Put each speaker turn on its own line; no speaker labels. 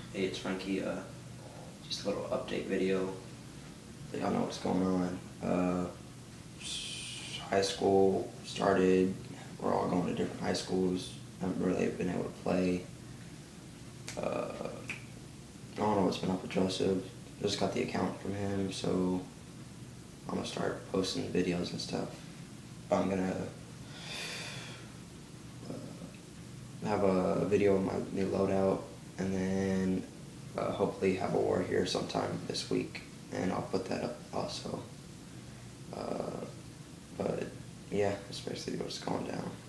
Hey, it's Frankie. Just a little update video.
Let y'all know what's going on. High school started. We're all going to different high schools. Haven't really been able to play. I don't know what's been up with Joseph. Just got the account from him, so I'm gonna start posting videos and stuff. I'm gonna have a video of my new loadout, and then hopefully have a war here sometime this week, and I'll put that up also. But yeah, that's basically what's going down.